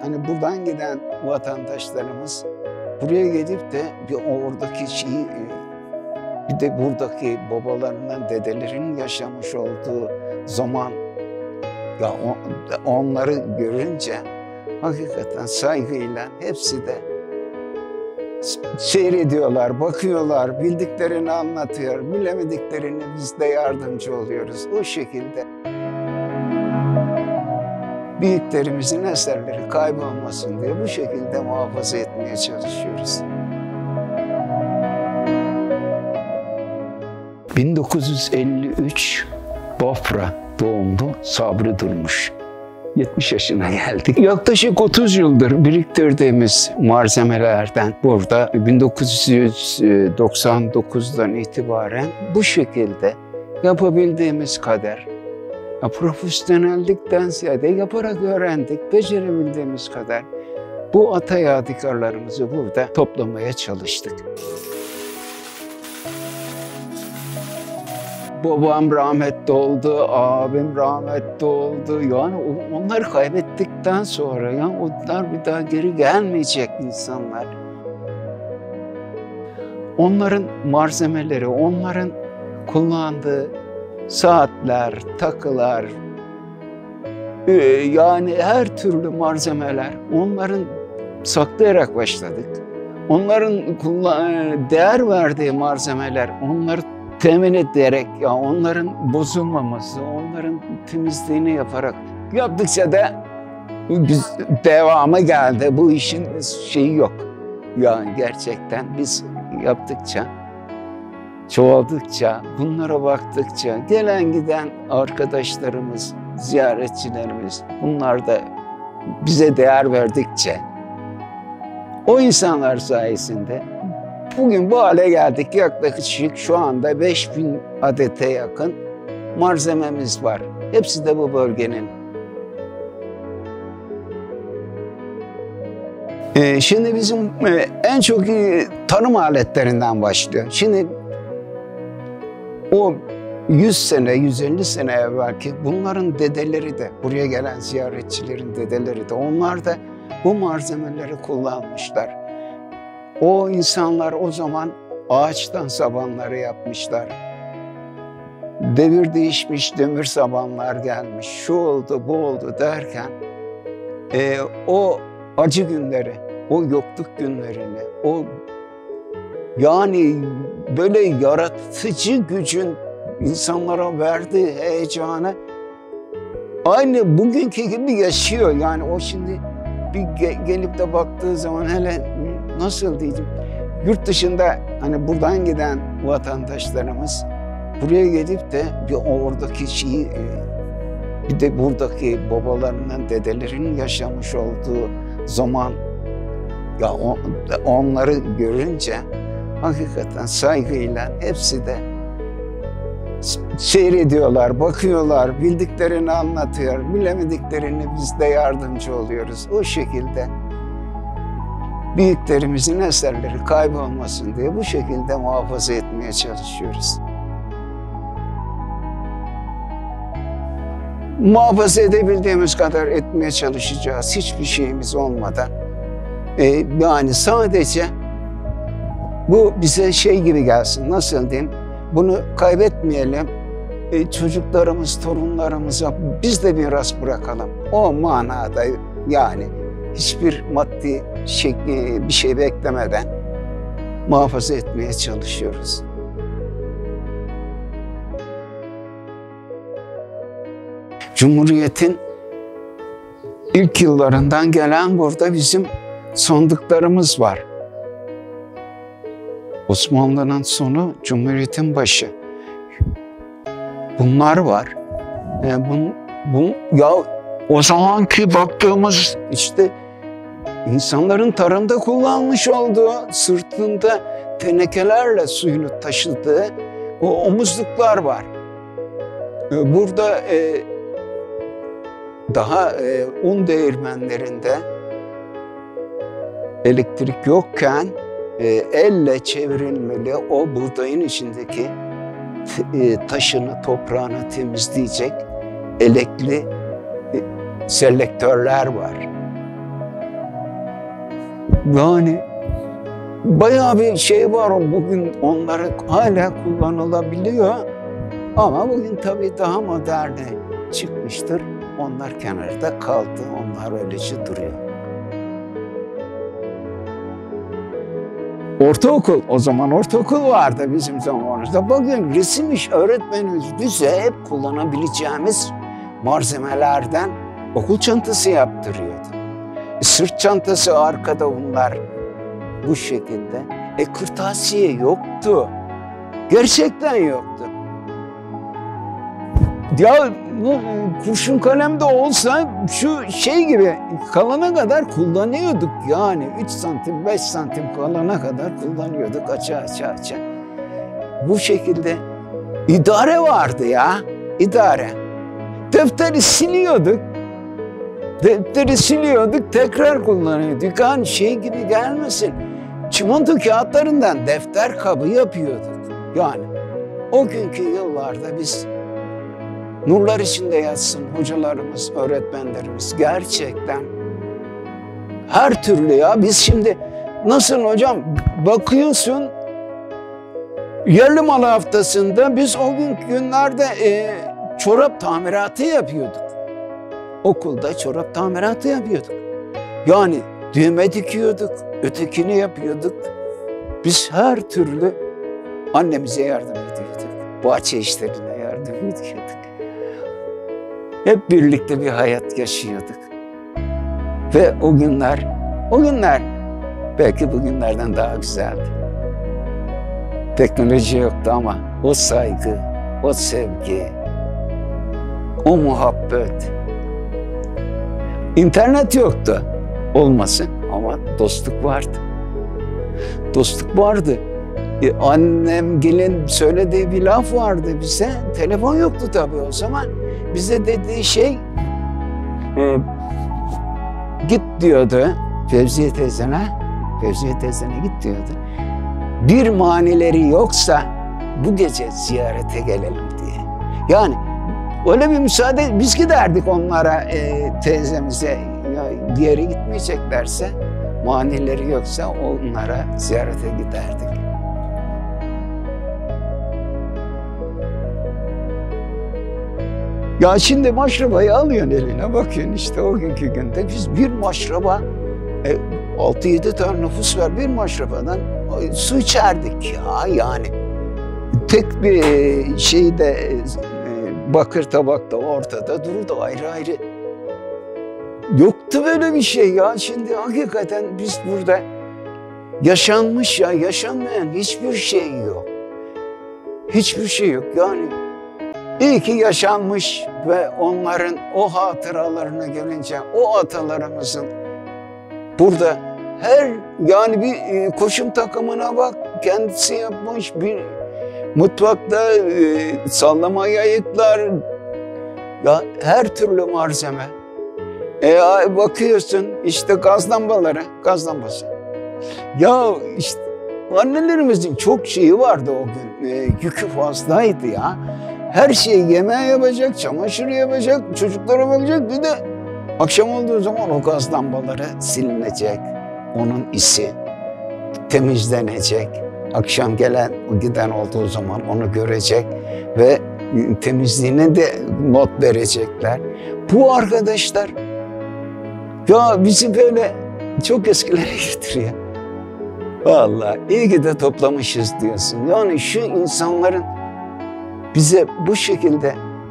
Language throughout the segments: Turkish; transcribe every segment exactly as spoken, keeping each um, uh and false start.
hani buradan giden vatandaşlarımız buraya gelip de bir oradaki şeyi, bir de buradaki babalarının, dedelerinin yaşamış olduğu zaman ya onları görünce hakikaten saygıyla hepsi de seyrediyorlar, bakıyorlar, bildiklerini anlatıyor, bilemediklerini biz de yardımcı oluyoruz. O şekilde büyüklerimizin eserleri kaybolmasın diye bu şekilde muhafaza etmeye çalışıyoruz. bin dokuz yüz elli üç Bafra doğumlu Sabri Durmuş. yetmiş yaşına geldik. Yaklaşık otuz yıldır biriktirdiğimiz malzemelerden burada bin dokuz yüz doksan dokuzdan itibaren bu şekilde yapabildiğimiz kadar, ya profesyonellikten ziyade yaparak öğrendik, becerebildiğimiz kadar bu ata yadigarlarımızı burada toplamaya çalıştık. Babam rahmetli oldu, abim rahmetli oldu. Yani onları kaybettikten sonra yani onlar bir daha geri gelmeyecek insanlar. Onların malzemeleri, onların kullandığı saatler, takılar, yani her türlü malzemeler, onların saklayarak başladık. Onların değer verdiği malzemeler, onları temin ederek, ya onların bozulmaması, onların temizliğini yaparak yaptıkça da biz devamı geldi. Bu işin şeyi yok. Yani gerçekten biz yaptıkça, çoğaldıkça, bunlara baktıkça, gelen giden arkadaşlarımız, ziyaretçilerimiz, bunlar da bize değer verdikçe, o insanlar sayesinde bugün bu hale geldik. Yaklaşık şu anda beş bin adete yakın malzememiz var. Hepsi de bu bölgenin. Ee, şimdi bizim e, en çok iyi tarım aletlerinden başlıyor. Şimdi o yüz sene, yüz elli sene evvelki bunların dedeleri de, buraya gelen ziyaretçilerin dedeleri de, onlar da bu malzemeleri kullanmışlar. O insanlar o zaman ağaçtan sabanları yapmışlar. Devir değişmiş, demir sabanlar gelmiş, şu oldu, bu oldu derken e, o acı günleri, o yokluk günlerini, o yani böyle yaratıcı gücün insanlara verdiği heyecanı aynı bugünkü gibi yaşıyor. Yani o şimdi bir gelip de baktığı zaman hele nasıl diyeyim, yurt dışında hani buradan giden vatandaşlarımız buraya gelip de bir oradaki şeyi, bir de buradaki babalarının, dedelerinin yaşamış olduğu zaman ya onları görünce hakikaten saygıyla hepsi de seyrediyorlar, bakıyorlar, bildiklerini anlatıyor, bilemediklerini biz de yardımcı oluyoruz. O şekilde büyüklerimizin eserleri kaybolmasın diye bu şekilde muhafaza etmeye çalışıyoruz. Muhafaza edebildiğimiz kadar etmeye çalışacağız. Hiçbir şeyimiz olmadan. Ee, yani sadece bu bize şey gibi gelsin, nasıl diyeyim, bunu kaybetmeyelim, ee, çocuklarımız, torunlarımıza biz de miras bırakalım. O manada yani hiçbir maddi şekli, bir şey beklemeden muhafaza etmeye çalışıyoruz. Cumhuriyet'in ilk yıllarından gelen burada bizim sandıklarımız var. Osmanlı'nın sonu, Cumhuriyet'in başı. Bunlar var. Yani bu, bu, ya o zamanki baktığımız işte insanların tarımda kullanmış olduğu, sırtında tenekelerle suyunu taşıdığı o omuzluklar var. Burada e, daha e, un değirmenlerinde elektrik yokken e, elle çevrilmeli o buğdayın içindeki e, taşını, toprağını temizleyecek elekli e, selektörler var. Yani bayağı bir şey var, bugün onları hala kullanılabiliyor. Ama bugün tabii daha moderne çıkmıştır. Onlar kenarda kaldı, onlar öylece duruyor. Ortaokul, o zaman ortaokul vardı bizim zamanımızda. Bugün resim iş öğretmenimiz bize hep kullanabileceğimiz malzemelerden okul çantası yaptırıyordu. Sırt çantası arkada bunlar bu şekilde. E kırtasiye yoktu. Gerçekten yoktu. Ya kurşun kalem de olsa şu şey gibi kalana kadar kullanıyorduk yani. üç santim, beş santim kalana kadar kullanıyorduk aça aça aça. Bu şekilde idare vardı ya, idare. Defteri siliyorduk. Defteri siliyorduk, tekrar kullanıyorduk. Yani şey gibi gelmesin. Çimento kağıtlarından defter kabı yapıyorduk. Yani o günkü yıllarda biz, nurlar içinde yatsın hocalarımız, öğretmenlerimiz, gerçekten her türlü ya. Biz şimdi nasıl hocam bakıyorsun, yerli malı haftasında biz o günkü günlerde e, çorap tamiratı yapıyorduk. Okulda çorap tamiratı yapıyorduk. Yani düğme dikiyorduk, ötekini yapıyorduk. Biz her türlü annemize yardım ediyorduk. Bahçe işlerine yardım ediyorduk. Hep birlikte bir hayat yaşıyorduk. Ve o günler, o günler belki bugünlerden daha güzeldi. Teknoloji yoktu ama o saygı, o sevgi, o muhabbet. İnternet yoktu, olmasın ama dostluk vardı. Dostluk vardı. E, annem gelin söylediği bir laf vardı bize. Telefon yoktu tabii o zaman. Bize dediği şey, e, git diyordu Fevziye teyzene, Fevziye teyzene git diyordu. Bir manileri yoksa bu gece ziyarete gelelim diye. Yani öyle bir müsaade, biz giderdik onlara, e, teyzemize, ya bir yere gitmeyeceklerse, manileri yoksa onlara ziyarete giderdik. Ya şimdi maşrabayı alıyorsun eline, bakıyorsun işte o günkü günde biz bir maşraba, e, altı yedi tane nüfus var, bir maşrabadan e, su içerdik ya yani. Tek bir şeyde e, bakır tabakta ortada dururdu ayrı ayrı. Yoktu böyle bir şey ya. Şimdi hakikaten biz burada yaşanmış ya, yaşanmayan hiçbir şey yok. Hiçbir şey yok yani. İyi ki yaşanmış ve onların o hatıralarına gelince o atalarımızın burada her yani bir koşum takımına bak, kendisi yapmış bir mutfakta e, sallama yayıklar, ya her türlü malzeme. E, bakıyorsun işte gaz lambaları, gaz lambası. Ya işte annelerimizin çok şeyi vardı o gün, e, yükü fazlaydı ya. Her şeyi yemeğe yapacak, çamaşır yapacak, çocuklara bakacak. Bir de akşam olduğu zaman o gaz lambaları silinecek. Onun isi temizlenecek. Akşam gelen, giden olduğu zaman onu görecek ve temizliğine de not verecekler. Bu arkadaşlar ya bizi böyle çok eskilere getiriyor. Vallahi iyi ki de toplamışız diyorsun. Yani şu insanların bize bu şekilde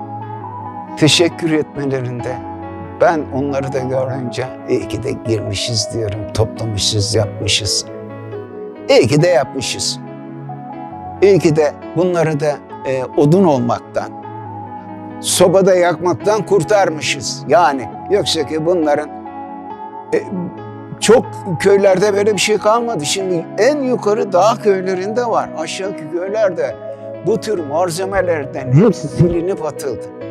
teşekkür etmelerinde ben onları da görünce iyi ki de girmişiz diyorum. Toplamışız, yapmışız. İyi ki de yapmışız. İyi ki de bunları da e, odun olmaktan, sobada yakmaktan kurtarmışız. Yani yoksa ki bunların e, çok köylerde böyle bir şey kalmadı. Şimdi en yukarı dağ köylerinde var. Aşağıki köylerde bu tür malzemelerden hepsi silinip atıldı.